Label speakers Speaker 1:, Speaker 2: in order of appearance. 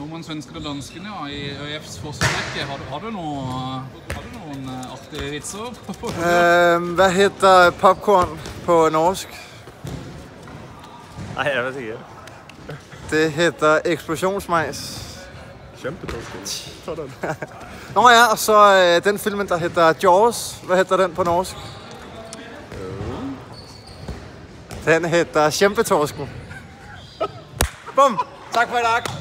Speaker 1: Nordmenn, svensker og dansken, ja, i ÖIFs forsvarsrekke. Har du noen artige vitser?
Speaker 2: Hvad hedder popcorn på norsk?
Speaker 3: Nej, jeg vet ikke.
Speaker 2: Det hedder eksplosionsmajs.
Speaker 3: Kjempetorsken. Sådan.
Speaker 2: Nå ja, og så den filmen, der hedder Jaws. Hvad hedder den på norsk? Den hedder Kjempetorsken. Bum! Tak for i dag.